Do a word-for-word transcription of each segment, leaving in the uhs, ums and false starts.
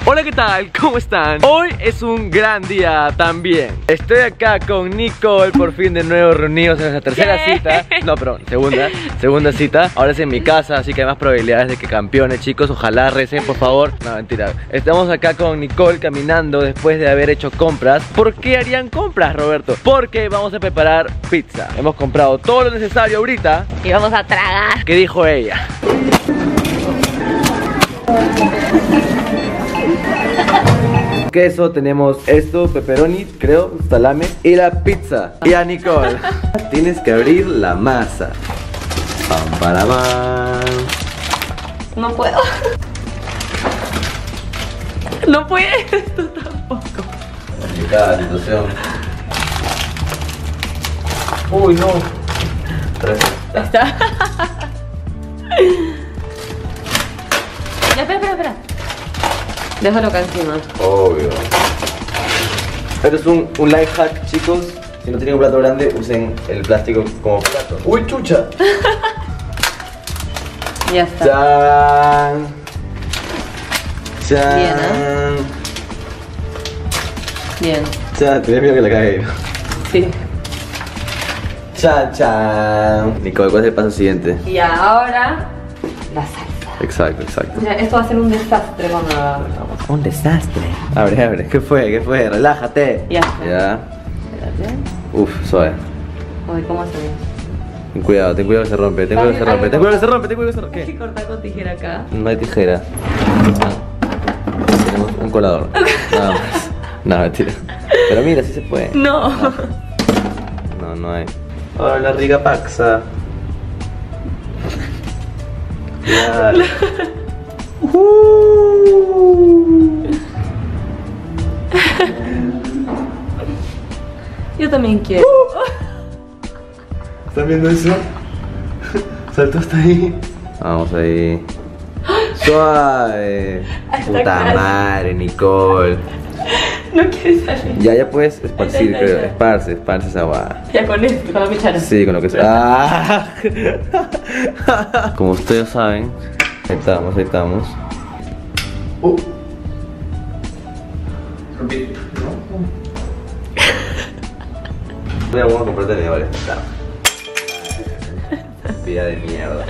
Hola, ¿qué tal? ¿Cómo están? Hoy es un gran día también. Estoy acá con Nicole, por fin de nuevo reunidos en nuestra tercera ¿Qué? cita. No, perdón, segunda, segunda cita. Ahora es en mi casa, así que hay más probabilidades de que campeone, chicos. Ojalá recen, por favor. No, mentira. Estamos acá con Nicole caminando después de haber hecho compras. ¿Por qué harían compras, Roberto? Porque vamos a preparar pizza. Hemos comprado todo lo necesario ahorita. Y vamos a tragar. ¿Qué dijo ella? Queso, tenemos esto, pepperoni, creo, salame y la pizza. Y a Nicole, tienes que abrir la masa. Pam, para, pam. No puedo. No puedes, tú tampoco. Complicada la situación. Uy, no. Ahí está. Ya, espera, espera, espera. Déjalo acá encima. Obvio. Esto es un, un life hack, chicos. Si no tienen un plato grande, usen el plástico como plato. ¡Uy, chucha! Ya está. ¡Chan! ¡Chan! Bien, ¿eh? Bien. ¡Chan! Tenía miedo que la caiga. Sí. ¡Chan, chan! Nicole, ¿cuál es el paso siguiente? Y ahora la salsa. Exacto, exacto. O sea, esto va a ser un desastre cuando lo abramos. Un desastre. Abre, abre. ¿Qué fue? ¿Qué fue? Relájate. Ya está. Ya. Espérate. Uf, suave. Uy, ¿cómo hacemos? Ten cuidado, ten cuidado que se rompe. Ten cuidado que se rompe. Ten cuidado que se rompe. Ten cuidado que se rompe. Hay ¿Qué? que cortar con tijera acá. No hay tijera. Tenemos un colador. Nada más. No, mentira. Pero mira, sí se puede. No. No, no hay. Hola, riga paxa. Claro. Yo también quiero. ¿Están viendo eso? Saltó hasta ahí. Vamos ahí. Suave. Hasta Puta casi. madre, Nicole. No quiere salir. Ya, ya puedes esparcir, Ahí está, ahí creo. está. Esparce, esparce esa guada. Ya con esto, con la cuchara. Sí, con lo que sea. Ah. Como ustedes saben, ahí estamos, ahí estamos. Uh. Voy a comprar tenedores. Pida de mierda.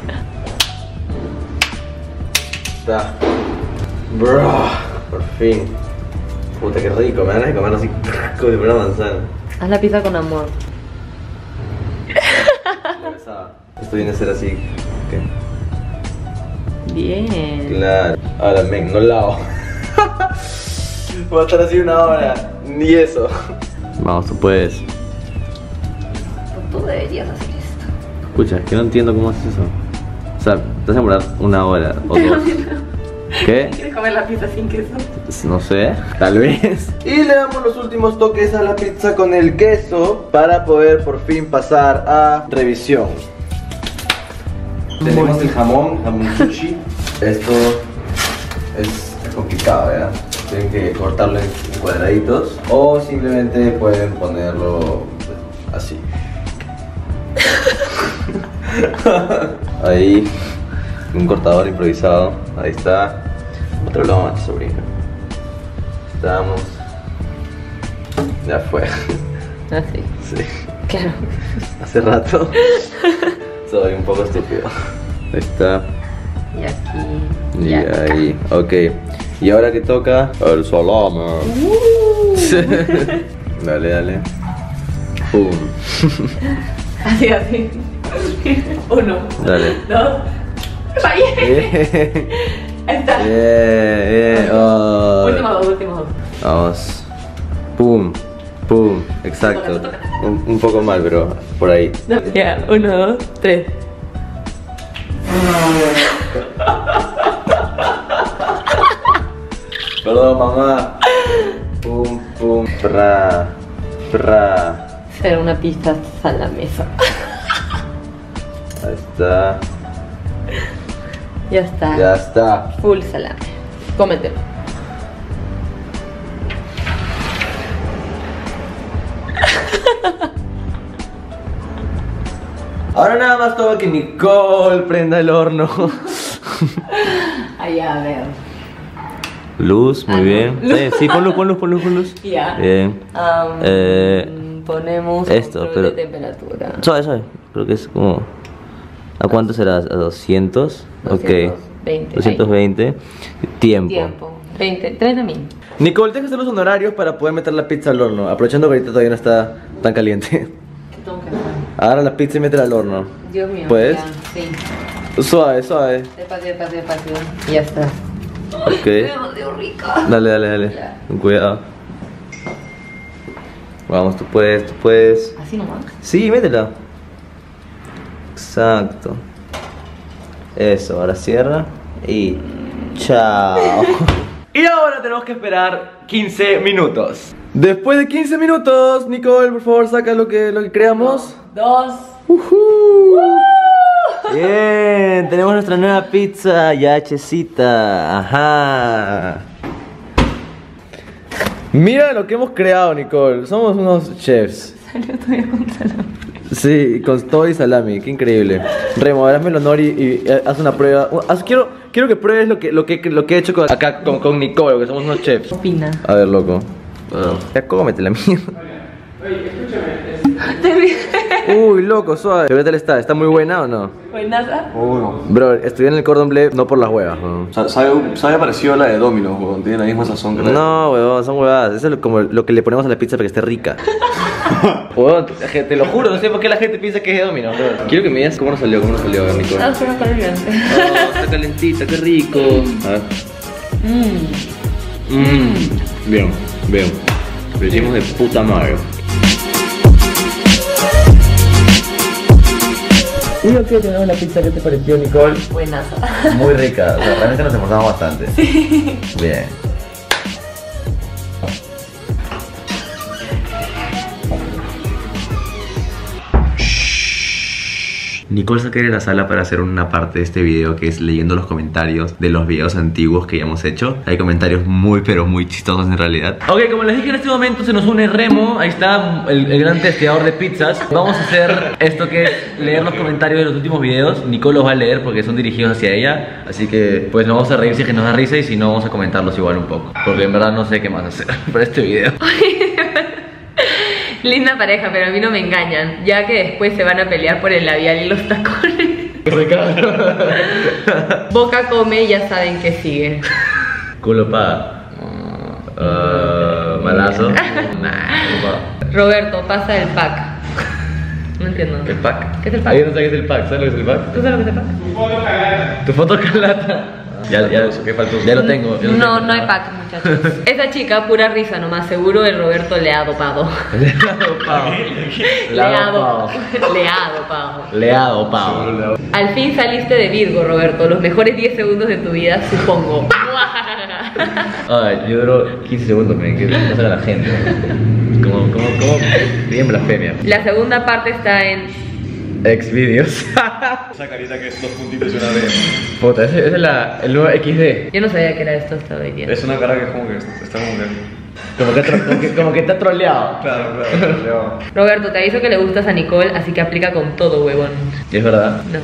Está. Bro, por fin. Puta, qué rico, me dan ganas de comer así como si fuera una manzana. Haz la pizza con amor. Esto viene a ser así. ¿Qué? Bien. Claro. Ahora, men, no lavo. Voy a estar así una hora. Ni eso. Vamos, tú puedes. Tú deberías hacer esto. Escucha, es que no entiendo cómo haces eso. O sea, te vas a demorar una hora o dos. ¿Qué? ¿Quieres comer la pizza sin queso? No sé, tal vez. Y le damos los últimos toques a la pizza con el queso para poder por fin pasar a revisión. Tenemos el jamón, jamón sushi. Esto es, es complicado, ¿verdad? Tienen que cortarlo en cuadraditos o simplemente pueden ponerlo así. Ahí, un cortador improvisado. Ahí está. Otro lado más, sobrino. Estamos. Ya fue. Así. Sí. Claro. Hace rato. Soy un poco estúpido. Ahí está. Y aquí. Y ya. ahí. Ok. Y ahora que toca el salame. Uh. Dale, dale. Pum. Así, así. Uno. Dale. Dos. Fallé. Bien. Ahí está. Bien, bien. Oh. Último dos, último dos. Vamos. Pum. Pum. Exacto. Un, un poco mal, pero por ahí. No, ya, uno, dos, tres. Perdón, mamá. Pum, pum. Pra. Pra. Será una pizza a la mesa. Ahí está. Ya está. Ya está. Full salame. Cómetelo. Ahora nada más todo que Nicole prenda el horno. Ay, a ver. Luz, muy Ah, bien. no. Sí, sí, pon luz, pon luz, pon luz, pon luz. Ya. Bien. Um, Eh, ponemos esto, control pero- de temperatura. Suave, suave. Creo que es como... ¿A cuánto será? ¿A doscientos? Ok. doscientos veinte, doscientos veinte. Tiempo. Tiempo. veinte, treinta mil. Nicole, tienes que hacer los honorarios para poder meter la pizza al horno. Aprovechando que ahorita todavía no está tan caliente. ¿Qué tengo que hacer? Agarra la pizza y métela al horno. Dios mío. ¿Puedes? Ya, sí. Suave, suave. Despacio, despacio, despacio. Y ya está. Ok. Es demasiado rica. Dale, dale, dale. Ya. Con cuidado. Vamos, tú puedes, tú puedes. Así nomás. Sí, métela. Exacto. Eso, ahora cierra. Y chao. Y ahora tenemos que esperar quince minutos. Después de quince minutos, Nicole, por favor, saca lo que, lo que creamos. Dos. Ujú. Bien, tenemos nuestra nueva pizza ya hechecita. Ajá. Mira lo que hemos creado, Nicole. Somos unos chefs. Salió todavía con salami. Sí, con todo y salami, qué increíble. Remo, hazme el honor y, y, eh, haz una prueba. Haz- quiero, quiero que pruebes lo que, lo que, lo que he hecho con- acá con, con Nicole, que somos unos chefs. Opina. A ver, loco. Ya cómete la mierda. Uy, loco, suave. ¿Qué tal está? ¿Está muy buena o no? Buenaza. Uno. Bro, estudié en el Cordon Bleu no por las huevas, weón. Sabe, sabe parecido a la de Domino's, weón. Tiene la misma sazón que la de... No, weón, son huevadas. Eso es lo- como lo que le ponemos a la pizza para que esté rica. Weón, te, te lo juro, no sé por qué la gente piensa que es de Domino's, weón. Quiero que me digas cómo nos salió, cómo nos salió, a ver, Nicole. Ah, pero caliente. Oh, está calentita, qué rico. A ver. Mmm. Mmm. Bien, bien. Lo hicimos de puta madre. Y ok, tenemos la pizza. ¿Qué te pareció, Nicole? Buenaza. Muy rica, o sea, realmente nos esforzamos bastante. Sí. Bien. Nicole se queda en la sala para hacer una parte de este video que es leyendo los comentarios de los videos antiguos que ya hemos hecho. Hay comentarios muy pero muy chistosos en realidad. Ok, como les dije, en este momento se nos une Remo. Ahí está el, el gran testeador de pizzas. Vamos a hacer esto que es leer los comentarios de los últimos videos. Nicole los va a leer porque son dirigidos hacia ella. Así que pues nos vamos a reír si es que nos da risa, y si no vamos a comentarlos igual un poco, porque en verdad no sé qué más hacer para este video. Linda pareja, pero a mí no me engañan, ya que después se van a pelear por el labial y los tacones. Boca come y ya saben que sigue. Culo pa. Uh, malazo. Roberto, pasa el pack. No entiendo. ¿El pack? ¿Qué es el pack? Ahí no sé qué es el pack. ¿Sabes lo que es el pack? ¿Tú sabes lo que es el pack? Tu foto calata. Ya, ya, ¿qué faltó? Ya lo tengo. ya lo No, tengo. no hay pack, muchachos. Esa chica, pura risa nomás. Seguro el Roberto le ha dopado. Le ha dopado. Le ha dopado. Le ha dopado. Le ha dopado. Al fin saliste de Virgo, Roberto. Los mejores diez segundos de tu vida, supongo. Ay, yo duro quince segundos, me que pasa a la gente. Como, como, como. Bien blasfemia. La segunda parte está en... Xvideos. Esa carita que es dos puntitos y una B. Puta, ese, ese es la, el nuevo equis de. Yo no sabía que era esto hasta hoy día. Es una cara que es como que está como que... Como que, tro- como que, como que está troleado. Claro, claro. Roberto, te aviso que le gustas a Nicole, así que aplica con todo, huevón. ¿Es verdad? No.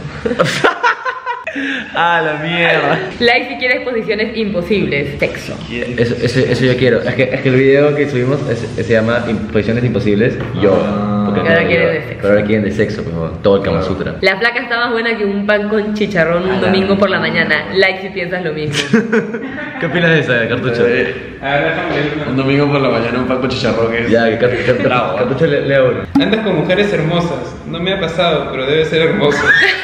Ah, la mierda. Like si quieres posiciones imposibles. Sexo. Eso, eso, eso yo quiero. Es que, es que el video que subimos es- se llama Im- Posiciones Imposibles. Yo. Porque Y ahora no, quieren yo. de sexo. Pero ahora quieren de sexo, pues, todo el Kama Sutra. La flaca está más buena que un pan con chicharrón un domingo por la mañana. Like si piensas lo mismo. ¿Qué opinas de esa, Cartucho? Un domingo por la mañana un pan con chicharrón que es... Ya, que Cart- Cart- Bravo. Cartucho le, lea uno. Andas con mujeres hermosas. No me ha pasado, pero debe ser hermoso.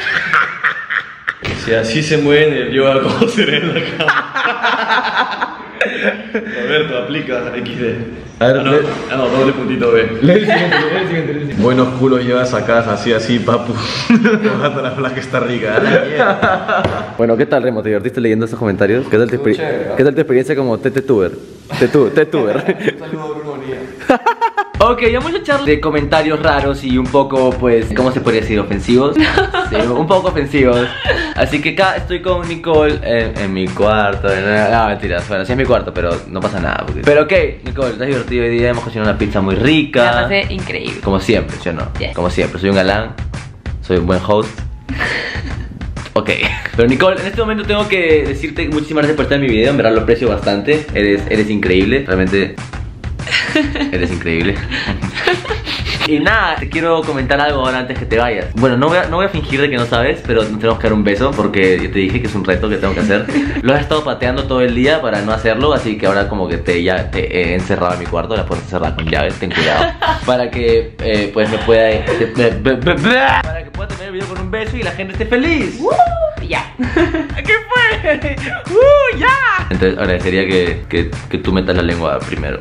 Si así se mueven el yoga, ¿cómo será en la cama? Roberto, aplica equis de. A ver, ah, no, le- ah, no, doble puntito B. Lee el siguiente, lee el siguiente, lee el siguiente. Buenos culos llevas a casa, así, así, papu. Ojalá la flaca está rica. Bueno, ¿qué tal, Remo? ¿Te divertiste leyendo estos comentarios? ¿Qué tal tu, exper- chévere, ¿no? ¿qué tal tu experiencia como tetuber? Tetu Tetuber. Saludos a Bruno Bonilla. Ok, vamos a echar de comentarios raros y un poco, pues, ¿cómo se podría decir? ¿Ofensivos? Sí, un poco ofensivos. Así que acá estoy con Nicole en, en mi cuarto. en- No, mentiras. Bueno, sí es mi cuarto, pero no pasa nada. porque- Pero ok, Nicole, te has divertido hoy día. Hemos cocinado una pizza muy Me rica. la pasé increíble. Como siempre, ¿sí o no? Yes. Como siempre, soy un galán. Soy un buen host. Ok. Pero Nicole, en este momento tengo que decirte muchísimas gracias por estar en mi video. En verdad lo aprecio bastante. Eres, eres increíble, realmente. Eres increíble. Y nada, te quiero comentar algo ahora antes que te vayas. Bueno, no voy a, no voy a fingir de que no sabes, pero nos tenemos que dar un beso porque yo te dije que es un reto que tengo que hacer. Lo he estado pateando todo el día para no hacerlo, así que ahora como que te, ya te he encerrado en mi cuarto, la puerta cerrada con llaves, ten cuidado. Para que eh, pues me pueda... Te, be, be, be, be, para que pueda terminar el video con un beso y la gente esté feliz. Uh, ya. ¿Qué fue? ¡Uh, ya! Entonces agradecería que, que, que tú metas la lengua primero.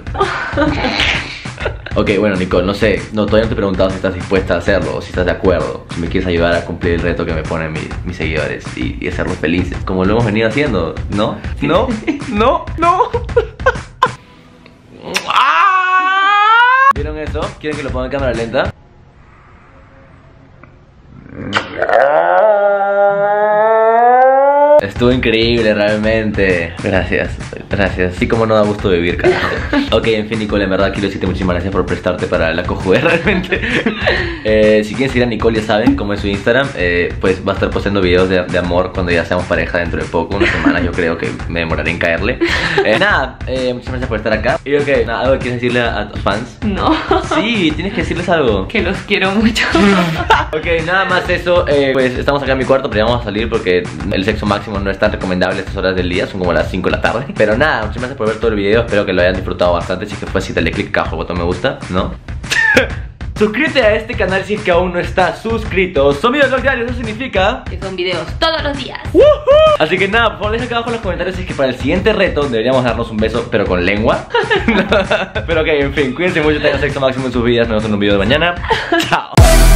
Ok, bueno Nicole, no sé, no, todavía no te he preguntado si estás dispuesta a hacerlo o si estás de acuerdo, si me quieres ayudar a cumplir el reto que me ponen mi, mis seguidores y, y hacerlos felices, como lo hemos venido haciendo, ¿no? ¿No? ¿No? ¿No? ¿Vieron eso? ¿Quieren que lo ponga en cámara lenta? Estuvo increíble realmente. Gracias, gracias. Así como no da gusto vivir, carajo. Ok, en fin Nicole, en verdad quiero decirte muchísimas gracias por prestarte para la cojude realmente. eh, Si quieren seguir a Nicole ya saben cómo es su Instagram. eh, Pues va a estar posteando videos de, de amor cuando ya seamos pareja dentro de poco. Una semana yo creo que me demoraré en caerle. eh, Nada, eh, muchas gracias por estar acá. Y ok, nada, ¿algo que quieres decirle a, a tus fans? No. Sí, tienes que decirles algo. Que los quiero mucho. Ok, nada más eso, eh, pues estamos acá en mi cuarto, pero ya vamos a salir porque el sexo máximo no es tan recomendable a estas horas del día, son como las cinco de la tarde. Pero nada, muchas gracias por ver todo el video, espero que lo hayan disfrutado bastante. Si es que fue así, dale click acá abajo al botón me gusta, ¿no? Suscríbete a este canal si es que aún no estás suscrito. Son videos diarios, eso significa Que son videos todos los días. ¡Woohoo! Así que nada, por favor deja acá abajo en los comentarios si es que para el siguiente reto deberíamos darnos un beso, pero con lengua. Pero ok, en fin, cuídense mucho, tengan sexo máximo en sus vidas. Nos vemos en un video de mañana. Chao.